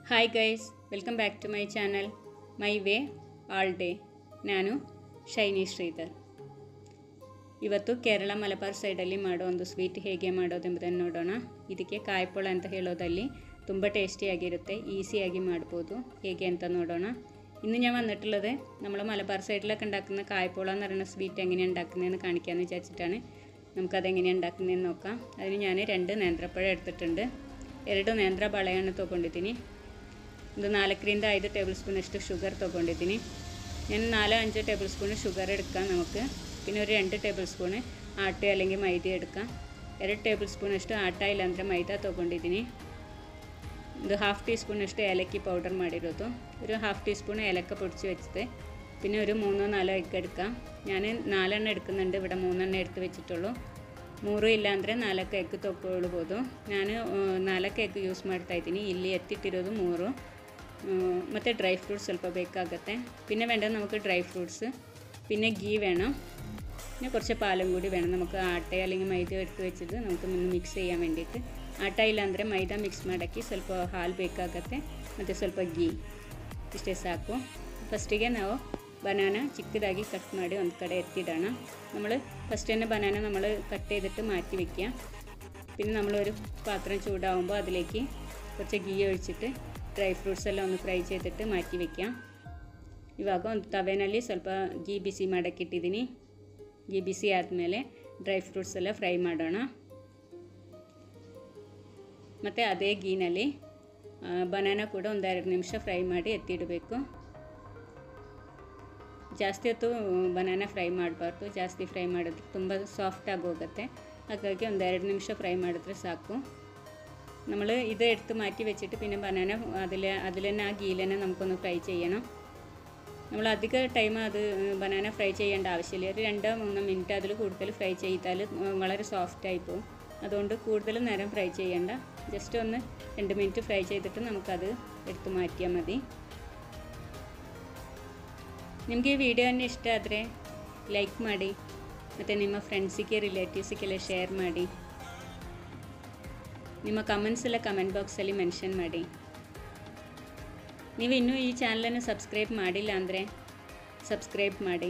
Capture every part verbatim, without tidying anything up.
Hi guys, welcome back to my channel my way all day. ನಾನು ಶೈನಿ ಶ್ರೀಧರ್. ಇವತ್ತು ಕೇರಳ ಮಲಬಾರ್ ಸೈಡಲ್ಲಿ ಮಾಡೋ ಒಂದು ಸ್ವೀಟ್ ಹೇಗೆ ಮಾಡೋದೆಂಬುದನ್ನು ನೋಡೋಣ. ಇದಕ್ಕೆ ಕಾಯಿಪೊಳ ಅಂತ ಹೇಳೋದಲ್ಲಿ ತುಂಬ ടേസ്റ്റിയാಗಿರುತ್ತೆ, ഈസിയാಗಿ ಮಾಡ್ಬೋದು. ಹೇಗೆ ಅಂತ നോടോಣ. ഇന്ന് ഞാൻ വന്നിട്ടുള്ളത് നമ്മൾ മലബാർ സൈഡിലൊക്കെ ഉണ്ടാക്കുന്ന കായ്പോള എന്ന് പറയുന്ന സ്വീറ്റ് എങ്ങനെയാണ് ഉണ്ടാക്കുന്നതെന്ന് കാണിക്കാമെന്ന് വിചാരിച്ചിട്ടാണ്. നമുക്കതെങ്ങനെയാണ് ഉണ്ടാക്കുന്നതെന്ന് നോക്കാം. അതിന് ഞാൻ രണ്ട് നേന്ത്രപ്പഴം എടുത്തിട്ടുണ്ട്. ಎರಡು ನೇಂದ್ರ ಬಾಳೆಹಣ್ಣು ತೊಗೊಂಡಿದ್ದೀನಿ. ಒಂದು ನಾಲ್ಕರಿಂದ ಐದು ಟೇಬಲ್ ಸ್ಪೂನಷ್ಟು ಶುಗರ್ ತೊಗೊಂಡಿದ್ದೀನಿ. ഞാൻ നാലോ അഞ്ചോ ടേബിൾ സ്പൂൺ ഷുഗർ എടുക്കാം നമുക്ക്. പിന്നെ ഒരു രണ്ട് ಟೇಬಲ್ ಸ್ಪೂನ್ ಆಟ അല്ലെങ്കിൽ ಮೈದಾ എടുക്കാം. ಎರಡು ಟೇಬಲ್ ಸ್ಪೂನಷ್ಟು ಆಟ ಇಲ್ಲಾಂದರೆ ಮೈದಾ ತೊಗೊಂಡಿದ್ದೀನಿ. ಒಂದು ಹಾಫ್ ಟೀ ಸ್ಪೂನಷ್ಟು ಏಲಕ್ಕಿ ಪೌಡರ್ ಮಾಡಿರೋದು, ഒരു ഹാഫ് ടീ സ്പൂൺ ഏലക്ക പൊടിച്ച് വെച്ചത്. പിന്നെ ഒരു മൂന്നോ നാലോ എഗ്ഗ് എടുക്കാം. ഞാൻ നാലെണ്ണം എടുക്കുന്നുണ്ട്, ഇവിടെ മൂന്നെണ്ണം എടുത്ത് വെച്ചിട്ടുള്ളൂ. ಮೂರು ಇಲ್ಲಾಂದರೆ ನಾಲ್ಕು ಎಗ್ ತೊಗೊಳ್ಬೋದು. ನಾನು ನಾಲ್ಕು ಎಗ್ ಯೂಸ್ ಮಾಡ್ತಾಯಿದ್ದೀನಿ. ಇಲ್ಲಿ ಎತ್ತಿಟ್ಟಿರೋದು ಮೂರು. ಮತ್ತು ಡ್ರೈ ಫ್ರೂಟ್ಸ್ ಸ್ವಲ್ಪ ಬೇಕಾಗುತ್ತೆ. പിന്നെ വേണ്ടത് നമുക്ക് ഡ്രൈ ഫ്രൂട്ട്സ്, പിന്നെ ഗീ വേണം, പിന്നെ കുറച്ച് പാലും കൂടി വേണം. നമുക്ക് ಆಟ അല്ലെങ്കിൽ ಮೈದ എടുത്ത് വെച്ചിട്ട് നമുക്ക് ಮಿಕ್ಸ್ ചെയ്യാൻ വേണ്ടിയിട്ട്. ಆಟ ಇಲ್ಲಾಂದರೆ ಮೈದಾ ಮಿಕ್ಸ್ ಮಾಡೋಕ್ಕೆ ಸ್ವಲ್ಪ ಹಾಲು ಬೇಕಾಗುತ್ತೆ ಮತ್ತು ಸ್ವಲ್ಪ ಗೀ, ಇಷ್ಟೇ ಸಾಕು. ಫಸ್ಟಿಗೆ ನಾವು ಬನಾನ ಚಿಕ್ಕದಾಗಿ ಕಟ್ ಮಾಡಿ ಒಂದು ಕಡೆ ಎತ್ತಿಡೋಣ. നമ്മൾ ഫസ്റ്റ് തന്നെ ബനാന നമ്മൾ കട്ട് ചെയ്തിട്ട് മാറ്റി വയ്ക്കുക. പിന്നെ നമ്മളൊരു പാത്രം ചൂടാവുമ്പോൾ അതിലേക്ക് കുറച്ച് ಗೀ ഒഴിച്ചിട്ട് ಡ್ರೈ ಫ್ರೂಟ್ಸ್ ಎಲ್ಲ ಒಂದು ಫ್ರೈ ചെയ്തിട്ട് ಮಾറ്റി ವയ്ക്കാം. ಇವಾಗ ಒಂದು ತವೆನಲ್ಲಿ ಸ್ವಲ್ಪ ಗೀ ಬಿಸಿ ಮಾಡೋಕ್ಕಿಟ್ಟಿದ್ದೀನಿ. ಗೀ ಬಿಸಿ ಆದಮೇಲೆ ಡ್ರೈ ಫ್ರೂಟ್ಸ್ ಎಲ್ಲ ಫ್ರೈ ಮಾಡೋಣ. ಮತ್ತು ಅದೇ ಗೀನಲ್ಲಿ ಬನಾನ ಕೂಡ ಒಂದು ಎರಡು ನಿಮಿಷ ಫ್ರೈ ಮಾಡಿ ಎತ್ತಿಡಬೇಕು. ಜಾಸ್ತಿ ಹೊತ್ತು ಬನಾನ ಫ್ರೈ ಮಾಡಬಾರ್ದು. ಜಾಸ್ತಿ ಫ್ರೈ ಮಾಡಿದ್ರೆ ತುಂಬ ಸಾಫ್ಟಾಗಿ ಹೋಗುತ್ತೆ. ಹಾಗಾಗಿ ಒಂದು ಎರಡು ನಿಮಿಷ ಫ್ರೈ ಮಾಡಿದ್ರೆ ಸಾಕು. നമ്മൾ ഇത് എടുത്ത് മാറ്റി വെച്ചിട്ട് പിന്നെ ബനാന അതിൽ അതിൽ തന്നെ ആ ഗീയിൽ തന്നെ നമുക്കൊന്ന് ഫ്രൈ ചെയ്യണം. നമ്മൾ അധിക ടൈം അത് ബനാന ഫ്രൈ ചെയ്യേണ്ട ആവശ്യമില്ല. ഒരു രണ്ടോ മൂന്നോ മിനിറ്റ് അതിൽ കൂടുതൽ ഫ്രൈ ചെയ്താൽ വളരെ സോഫ്റ്റായി പോകും. അതുകൊണ്ട് കൂടുതൽ നേരം ഫ്രൈ ചെയ്യേണ്ട. ജസ്റ്റ് ഒന്ന് രണ്ട് മിനിറ്റ് ഫ്രൈ ചെയ്തിട്ട് നമുക്കത് എടുത്ത് മാറ്റിയാൽ മതി. ನಿಮಗೆ ಈ ವಿಡಿಯೋನ ಇಷ್ಟ ಆದರೆ ಲೈಕ್ ಮಾಡಿ, ಮತ್ತು ನಿಮ್ಮ ಫ್ರೆಂಡ್ಸಿಗೆ ರಿಲೇಟಿವ್ಸಿಗೆಲ್ಲ ಶೇರ್ ಮಾಡಿ. ನಿಮ್ಮ ಕಮೆಂಟ್ಸ್ ಎಲ್ಲ ಕಮೆಂಟ್ ಬಾಕ್ಸಲ್ಲಿ ಮೆನ್ಷನ್ ಮಾಡಿ. ನೀವು ಇನ್ನೂ ಈ ಚಾನಲನ್ನು ಸಬ್ಸ್ಕ್ರೈಬ್ ಮಾಡಿಲ್ಲ ಅಂದರೆ ಸಬ್ಸ್ಕ್ರೈಬ್ ಮಾಡಿ.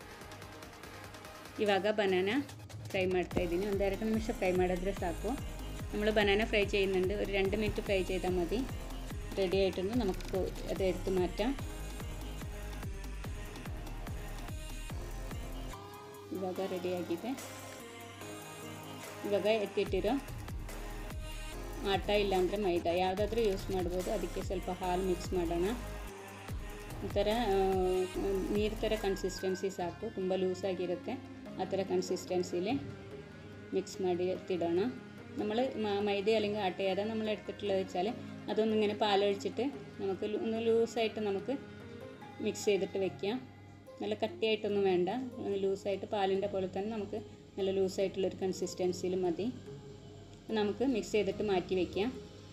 ಇವಾಗ ಬನಾನ ಫ್ರೈ ಮಾಡ್ತಾಯಿದ್ದೀನಿ. ಒಂದೆರಡು ನಿಮಿಷ ಫ್ರೈ ಮಾಡಿದ್ರೆ ಸಾಕು. നമ്മൾ ബനാന ഫ്രൈ ചെയ്യുന്നുണ്ട്. ഒരു രണ്ട് മിനിറ്റ് ഫ്രൈ ചെയ്താൽ മതി. റെഡി ആയിട്ടുണ്ട്. നമുക്ക് അത് എടുത്ത് മാറ്റാം. ಇವಾಗ ರೆಡಿಯಾಗಿದೆ. ಇವಾಗ ಎತ್ತಿಟ್ಟಿರೋ ಆಟ ಇಲ್ಲಾಂದರೆ ಮೈದಾ ಯಾವುದಾದ್ರೂ ಯೂಸ್ ಮಾಡ್ಬೋದು. ಅದಕ್ಕೆ ಸ್ವಲ್ಪ ಹಾಲು ಮಿಕ್ಸ್ ಮಾಡೋಣ. ಈ ಥರ ನೀರು ಥರ ಕನ್ಸಿಸ್ಟೆನ್ಸಿ ಸಾಕು, ತುಂಬ ಲೂಸಾಗಿರುತ್ತೆ. ಆ ಥರ കൺസിസ്റ്റൻസിയിൽ മിക്സ് ಮಾಡಿ എത്തിടണം. നമ്മൾ മൈദ അല്ലെങ്കിൽ ആട്ട ഏതാ നമ്മൾ എടുത്തിട്ടുള്ളത് വെച്ചാൽ അതൊന്നിങ്ങനെ പാലൊഴിച്ചിട്ട് നമുക്ക് ഒന്ന് ലൂസായിട്ട് നമുക്ക് മിക്സ് ചെയ്തിട്ട് വെക്കാം. നല്ല കട്ടിയായിട്ടൊന്നും വേണ്ട, ലൂസായിട്ട് പാലിൻ്റെ പോലെ തന്നെ നമുക്ക് നല്ല ലൂസായിട്ടുള്ളൊരു കൺസിസ്റ്റൻസിയിൽ മതി. നമുക്ക് മിക്സ് ചെയ്തിട്ട് മാറ്റി വയ്ക്കാം.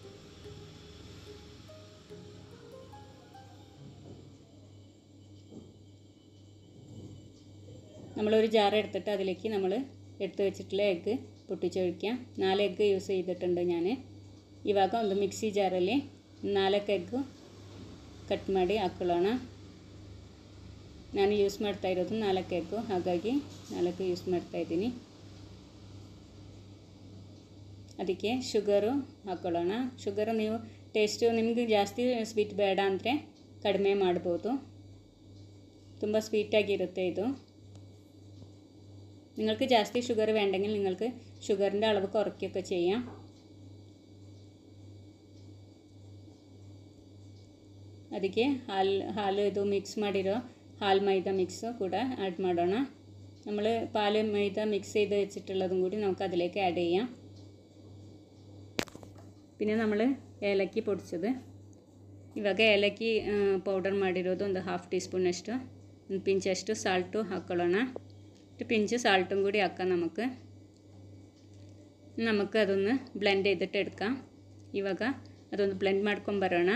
നമ്മളൊരു ജാർ എടുത്തിട്ട് അതിലേക്ക് നമ്മൾ എടുത്ത് വെച്ചിട്ടുള്ള എഗ്ഗ് പൊട്ടിച്ചൊഴിക്കാം. നാല് എഗ്ഗ് യൂസ് ചെയ്തിട്ടുണ്ട് ഞാൻ. ಇವಾಗ ಒಂದು ಮಿಕ್ಸಿ ಜಾರಲ್ಲಿ ನಾಲ್ಕು ಎಗ್ಗು ಕಟ್ ಮಾಡಿ ಹಾಕೊಳ್ಳೋಣ. ನಾನು ಯೂಸ್ ಮಾಡ್ತಾ ಇರೋದು ನಾಲ್ಕು ಎಗ್ಗು, ಹಾಗಾಗಿ ನಾಲ್ಕು ಯೂಸ್ ಮಾಡ್ತಾಯಿದ್ದೀನಿ. ಅದಕ್ಕೆ ಶುಗರು ಹಾಕ್ಕೊಳ್ಳೋಣ. ಶುಗರು ನೀವು ಟೇಸ್ಟು ನಿಮಗೆ ಜಾಸ್ತಿ ಸ್ವೀಟ್ ಬೇಡ ಅಂದರೆ ಕಡಿಮೆ ಮಾಡ್ಬೋದು. ತುಂಬ സ്വീറ്റാಗಿರುತ್ತೆ ಇದು. നിങ്ങൾക്ക് ಜಾಸ್ತಿ ഷുഗർ വേണ്ടെങ്കിൽ നിങ്ങൾക്ക് ഷുഗറിൻ്റെ അളവ് കുറയ്ക്കുകയൊക്കെ ചെയ്യാം. ಅದಕ್ಕೆ ಹಾಲು ಹಾಲು ಇದು ಮಿಕ್ಸ್ ಮಾಡಿರೋ ಹಾಲು ಮೈദಾ മിക്സ് കൂടെ ആഡ് ಮಾಡೋಣ. നമ്മൾ പാല് മൈദ മിക്സ് ചെയ്ത് വെച്ചിട്ടുള്ളതും കൂടി നമുക്ക് അതിലേക്ക് ആഡ് ചെയ്യാം. പിന്നെ നമ്മൾ ഏലಕ್ಕಿ പൊടിച്ചത്, ಇವಾಗ ಏಲಕ್ಕಿ ಪೌಡರ್ ಮಾಡಿರೋದು ಒಂದು ಹಾಫ್ ಟೀ ಸ್ಪೂನಷ್ಟು, ಒಂದು ಪಿಂಚಷ್ಟು ಸಾಲ್ಟು ಹಾಕ್ಕೊಳ್ಳೋಣ. ഒരു പിഞ്ച് സാൾട്ടും കൂടി ആക്കാം നമുക്ക്. നമുക്ക് അതൊന്ന് ബ്ലെൻഡ് ചെയ്തിട്ട് എടുക്കാം. ಇವಾಗ ಅದೊಂದು ಬ್ಲೆಂಡ್ ಮಾಡ್ಕೊಂಡು ಬರೋಣ.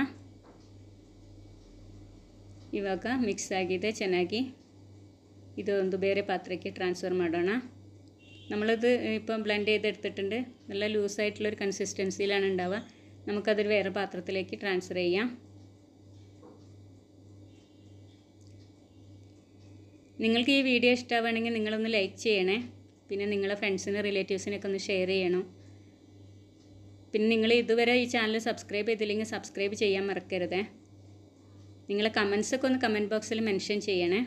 ಇವಾಗ ಮಿಕ್ಸ್ ಆಗಿದೆ ಚೆನ್ನಾಗಿ. ಇದೊಂದು ಬೇರೆ ಪಾತ್ರಕ್ಕೆ ಟ್ರಾನ್ಸ್ಫರ್ ಮಾಡೋಣ. നമ്മളത് ഇപ്പം ബ്ലെൻഡ് ചെയ്തെടുത്തിട്ടുണ്ട്. നല്ല ലൂസായിട്ടുള്ളൊരു കൺസിസ്റ്റൻസിയിലാണ് ഉണ്ടാവുക. നമുക്കതൊരു വേറെ പാത്രത്തിലേക്ക് ട്രാൻസ്ഫർ ചെയ്യാം. നിങ്ങൾക്ക് ഈ വീഡിയോ ഇഷ്ടമാവുകയാണെങ്കിൽ നിങ്ങളൊന്ന് ലൈക്ക് ചെയ്യണേ. പിന്നെ നിങ്ങളെ ഫ്രണ്ട്സിനും റിലേറ്റീവ്സിനൊക്കെ ഒന്ന് ഷെയർ ചെയ്യണം. പിന്നെ നിങ്ങൾ ഇതുവരെ ഈ ചാനൽ സബ്സ്ക്രൈബ് ചെയ്തില്ലെങ്കിൽ സബ്സ്ക്രൈബ് ചെയ്യാൻ മറക്കരുതേ. നിങ്ങളെ കമൻസൊക്കെ ഒന്ന് കമൻറ്റ് ബോക്സിൽ മെൻഷൻ ചെയ്യണേ.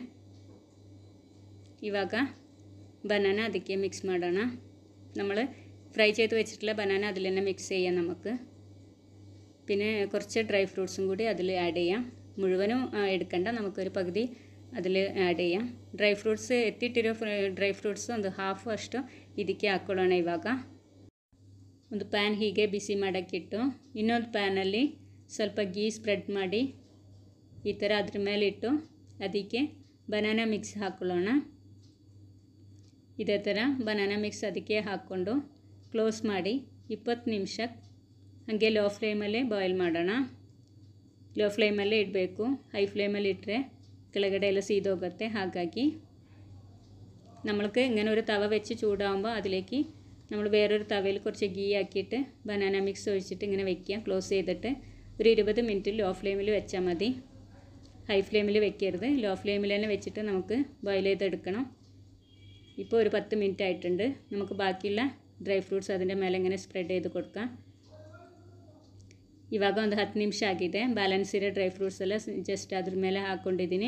ಇವಾಗ ബനാന ಅದಕ್ಕೆ ಮಿಕ್ಸ್ ಮಾಡೋಣ. നമ്മൾ ഫ്രൈ ചെയ്ത് വെച്ചിട്ടുള്ള ബനാന അതിൽ തന്നെ മിക്സ് ചെയ്യാം നമുക്ക്. പിന്നെ കുറച്ച് ഡ്രൈ ഫ്രൂട്ട്സും കൂടി അതിൽ ആഡ് ചെയ്യാം. മുഴുവനും എടുക്കണ്ട, നമുക്കൊരു പകുതി അതിൽ ಆ್ಯಡ್ ചെയ്യാം. ಡ್ರೈ ಫ್ರೂಟ್ಸ್ ಎತ್ತಿಟ್ಟಿರೋ ಡ್ರೈ ಫ್ರೂಟ್ಸ್ ಒಂದು ಹಾಫ್ ಅಷ್ಟು ಇದಕ್ಕೆ ಹಾಕ್ಕೊಳ್ಳೋಣ. ಇವಾಗ ಒಂದು ಪ್ಯಾನ್ ಹೀಗೆ ಬಿಸಿ ಮಾಡೋಕ್ಕಿಟ್ಟು ಇನ್ನೊಂದು ಪ್ಯಾನಲ್ಲಿ ಸ್ವಲ್ಪ ಗೀ ಸ್ಪ್ರೆಡ್ ಮಾಡಿ ಈ ಥರ ಅದ್ರ ಮೇಲೆ ಇಟ್ಟು ಅದಕ್ಕೆ ಬನಾನಾ ಮಿಕ್ಸ್ ಹಾಕ್ಕೊಳ್ಳೋಣ. ಇದೇ ಥರ ಬನಾನಾ ಮಿಕ್ಸ್ ಅದಕ್ಕೆ ಹಾಕ್ಕೊಂಡು ಕ್ಲೋಸ್ ಮಾಡಿ ಇಪ್ಪತ್ತು ನಿಮಿಷ ಹಾಗೆ ಲೋ ಫ್ಲೇಮಲ್ಲೇ ಬಾಯ್ಲ್ ಮಾಡೋಣ. ಲೋ ಫ್ಲೇಮಲ್ಲೇ ಇಡಬೇಕು. ಹೈ ಫ್ಲೇಮಲ್ಲಿ ಇಟ್ಟರೆ ಕೆಳಗಡೆ ಎಲ್ಲ സീതോಗುತ್ತೆ. ಹಾಗಾಗಿ നമ്മൾക്ക് ഇങ്ങനെ ഒരു തവ വെച്ച് ചൂടാകുമ്പോൾ അതിലേക്ക് നമ്മൾ വേറൊരു തവയിൽ കുറച്ച് ഗീ ആക്കിയിട്ട് ബനാന മിക്സ് ഒഴിച്ചിട്ട് ഇങ്ങനെ വെക്കുക. ക്ലോസ് ചെയ്തിട്ട് ഒരു ഇരുപത് മിനിറ്റ് ലോ ഫ്ലെയിമിൽ വെച്ചാൽ മതി. ഹൈ ഫ്ലെയിമിൽ വെക്കരുത്, ലോ ഫ്ലെയിമിൽ തന്നെ വെച്ചിട്ട് നമുക്ക് ബോയിൽ ചെയ്തെടുക്കണം. ഇപ്പോൾ ഒരു പത്ത് മിനിറ്റ് ആയിട്ടുണ്ട്. നമുക്ക് ബാക്കിയുള്ള ಡ್ರೈ ಫ್ರೂಟ್ಸ್ അതിൻ്റെ ಮೇಲೆ ഇങ്ങനെ ಸ್ಪ್ರೆಡ್ ചെയ്ത് കൊടുക്കാം. ಇವಾಗ ಒಂದು ಹತ್ತು ನಿಮಿಷ ಆಗಿದೆ. ಬ್ಯಾಲೆನ್ಸ್ ಇರೋ ಡ್ರೈ ಫ್ರೂಟ್ಸ್ ಎಲ್ಲ ಜಸ್ಟ್ ಅದ್ರ ಮೇಲೆ ಹಾಕ್ಕೊಂಡಿದ್ದೀನಿ.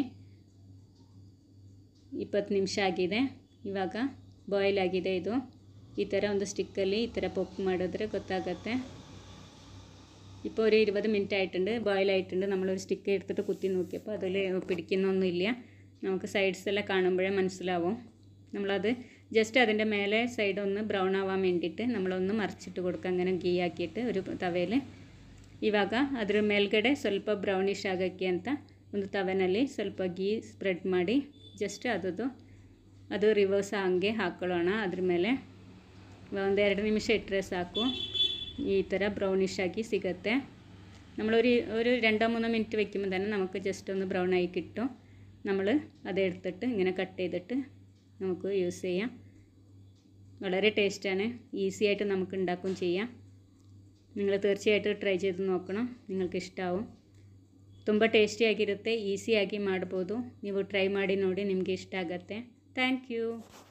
ಇಪ್ಪತ್ತು ನಿಮಿಷ ಆಗಿದೆ. ಇವಾಗ ಬಾಯ್ಲ್ ಆಗಿದೆ. ಇದು ಈ ಥರ ಒಂದು ಸ್ಟಿಕ್ಕಲ್ಲಿ ಈ ಥರ ಪೊಕ್ ಮಾಡಿದ್ರೆ ಗೊತ್ತಾಗುತ್ತೆ. ഇപ്പോൾ ഒരു ഇരുപത് മിനിറ്റ് ആയിട്ടുണ്ട്, ബോയിൽ ആയിട്ടുണ്ട്. നമ്മളൊരു സ്റ്റിക്ക് എടുത്തിട്ട് കുത്തി നോക്കിയപ്പോൾ അതിൽ പിടിക്കുന്നൊന്നുമില്ല. നമുക്ക് സൈഡ്സ് എല്ലാം കാണുമ്പോഴേ മനസ്സിലാവും. നമ്മളത് ജസ്റ്റ് അതിൻ്റെ മേലെ സൈഡ് ഒന്ന് ബ്രൗൺ ആവാൻ വേണ്ടിയിട്ട് നമ്മളൊന്ന് മറിച്ചിട്ട് കൊടുക്കുക, അങ്ങനെ ಗೀ ಹಾಕಿയിട്ട് ഒരു ತವೆയിൽ. ಇವಾಗ ಅದ್ರ ಮೇಲ್ಗಡೆ ಸ್ವಲ್ಪ ಬ್ರೌನಿಷ್ ಆಗೋಕ್ಕೆ ಅಂತ ಒಂದು ತವೆನಲ್ಲಿ ಸ್ವಲ್ಪ ಗೀ ಸ್ಪ್ರೆಡ್ ಮಾಡಿ ಜಸ್ಟ್ ಅದದು ಅದು ರಿವರ್ಸ್ ಹಂಗೆ ಹಾಕ್ಕೊಳ್ಳೋಣ. ಅದ್ರ ಮೇಲೆ ಒಂದು ಎರಡು ನಿಮಿಷ ಇಟ್ಟರೆ ಸಾಕು. ഈ ಥರ ബ്രൗണിഷ് ആക്കി സിഗത്തെ. നമ്മളൊരു ഒരു രണ്ടോ മൂന്നോ മിനിറ്റ് വെക്കുമ്പോൾ തന്നെ നമുക്ക് ജസ്റ്റ് ഒന്ന് ബ്രൗൺ ആയി കിട്ടും. നമ്മൾ അതെടുത്തിട്ട് ഇങ്ങനെ കട്ട് ചെയ്തിട്ട് നമുക്ക് യൂസ് ചെയ്യാം. വളരെ ടേസ്റ്റാണ്, ഈസി ആയിട്ട് നമുക്ക് ഉണ്ടാക്കുകയും ചെയ്യാം. നിങ്ങൾ തീർച്ചയായിട്ടും ಟ್ರೈ ചെയ്ത് ನೋക്കണം, നിങ്ങൾക്ക് ಇಷ್ಟಾവും. ತುಂಬ ಟೇಸ್ಟಿಯಾಗಿರುತ್ತೆ, ಈಸಿಯಾಗಿ ಮಾಡ್ಬೋದು. ನೀವು ಟ್ರೈ ಮಾಡಿ ನೋಡಿ, ನಿಮಗೆ ಇಷ್ಟ ಆಗುತ್ತೆ. Thank you.